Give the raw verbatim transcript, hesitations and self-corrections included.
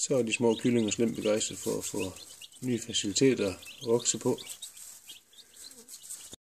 Så er de små kyllinger slemt begejstrede for at få nye faciliteter at vokse på.